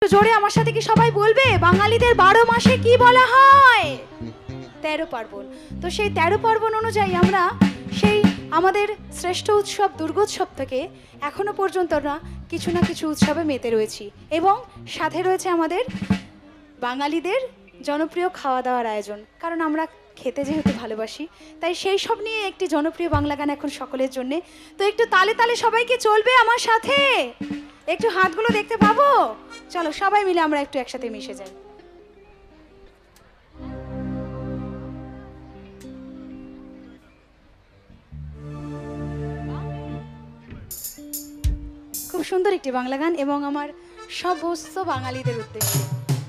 জোরে আমার সাথে কি সবাই বলবে বাঙালিদের 12 মাসে কি বলা হয়? 13 পার্বণ। তো সেই 13 পার্বণ অনুযায়ী আমরা সেই আমাদের শ্রেষ্ঠ উৎসব দুর্গোৎসব থেকে এখনো পর্যন্ত না কিছু উৎসবে মেতে রয়েছি এবং সাথে রয়েছে আমাদের বাঙালিদের জনপ্রিয় খাওয়া দাওয়ার আয়োজন। কারণ আমরা খেতে যেহেতু ভালোবাসি, তাই সেই সব নিয়ে একটি জনপ্রিয় বাংলা গান এখন সকলের জন্য। তো একটু তালে তালে সবাইকে চলবে আমার সাথে? একটু হাতগুলো দেখতে পাবো? চলো সবাই মিলে আমরা একটু একসাথে মিশে যাই। খুব সুন্দর একটি বাংলা গান এবং আমার সমস্ত বাঙালিদের উদ্দেশ্যে।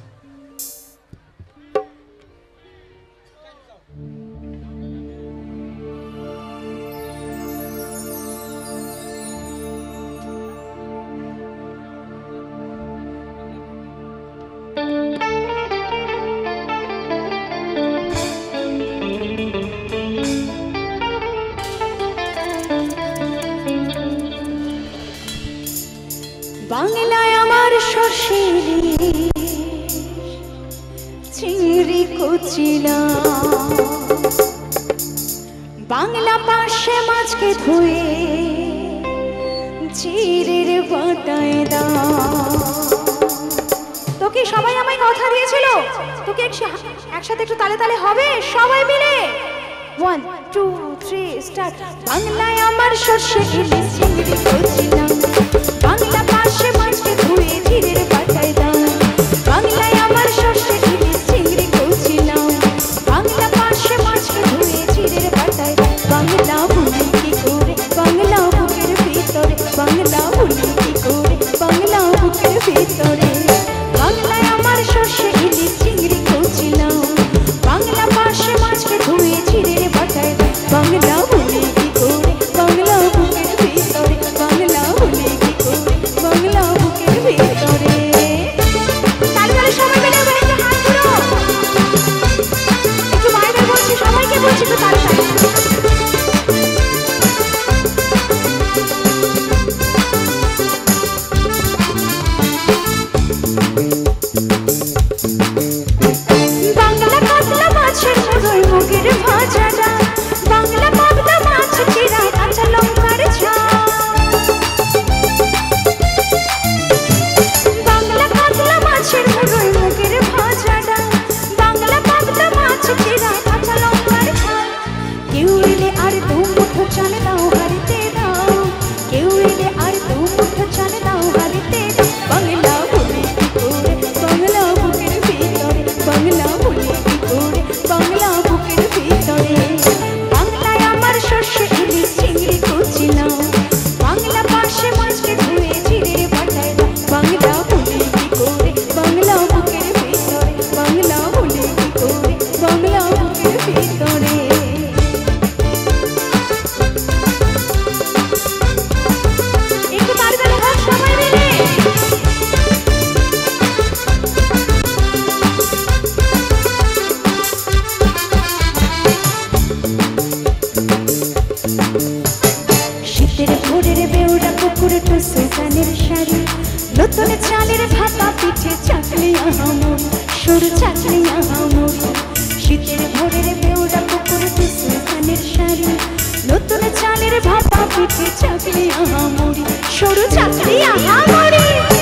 বাংলায় আমার শশীর চিংড়ি কুচিলা, বাংলা পাশে মাছকে ধুয়ে চিড়ের বাটায় দাও। তোকে সবাই আমায় কথা দিয়েছিল, তোকে একসাথে একটু তালে তালে হবে সবাই মিলে। 1 2 3 স্টার্ট। বাংলায় আমার শস্যে ইলিশ চিংড়ি কুচিলা, বাংলা পাশে মাছকে ধুয়ে চিড়ের বাটায় দাও। বাংলায় আমার শস্যে ইলিশ চিংড়ি কুচিলা, বাংলা পাশে মাছকে ধুয়ে চিড়ের বাটায় দাও। বাংলা ভুলি কি করে বাংলা বুকের ভিতরে, বাংলা ভুলি কি করে বাংলা বুকের ভিতরে। বাংলায় আমার শস্যে ইলিশ চিংড়ি কুচিলা, বাংলা পাশে মাছকে ধুয়ে চিড়ের বাটায় দাও। বাংলা ভুলি কি করে বাংলা বুকের ভিতরে, বাংলা ভুলি কি করে বাংলা বুকের ভিতরে। তালে তালে সবাই মিলে এবার একটু হাত ধরো, একটু বাইরে বলছি সবাইকে বলছি একটু তালে তালে। বাংলা কাতলা মাছের মুড়োয় মুগের ভাজা ডাল, বাংলা পাবদা মাছ চিরা কাঁচা লঙ্কার ঝাল। বাংলা কাতলা মাছের মুড়োয় মুগের ভাজা ডাল, বাংলা পাবদা মাছ চিরা কাঁচা লঙ্কার ঝাল। কেউ এলে আর দু মুঠো চাল দাও হাড়িতে দাও, কেউ এলে আর দু মুঠো চাল দাও হাড়িতে দাও। বাংলা ভুলি কি করে বাংলা বুকের ভিতরে, বাংলা ভুলি কি করে বাংলা বুকের ভিতরে। বাংলায় আমার শস্যে ইলিশ চিংড়ি কুচিলা, বাংলা পাশে মাছকে ধুয়ে চিড়ের বাটায় দাও। বাংলা ভুলি কি করে বাংলা বুকের ভিতরে, বাংলা ভুলি কি করে বাংলা বুকের ভিতরে। একটু তালে তালে হোক সবাই মিলে। শীতের ভোরের বেউরা কুকুর টুসু কানের শাড়ি, নতুন চালের ভাপা পিঠে চাকলি আহামুর সরু চাকলি আহামুর। শীতের ভোরের বেউরা কুকুর টুসু কানের শাড়ি, নতুন চালের ভাপা পিঠে চাকলি আহামুরি সরু চাকলি আহামুরি।